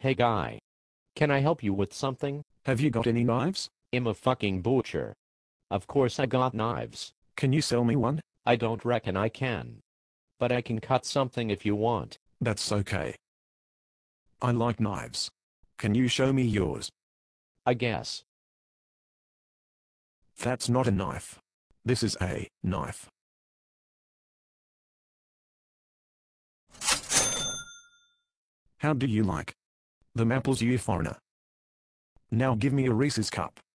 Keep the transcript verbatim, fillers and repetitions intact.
Hey guy. Can I help you with something? Have you got any knives? I'm a fucking butcher. Of course I got knives. Can you sell me one? I don't reckon I can. But I can cut something if you want. That's okay. I like knives. Can you show me yours? I guess. That's not a knife. This is a knife. How do you like them apples, you foreigner? Now give me a Reese's cup.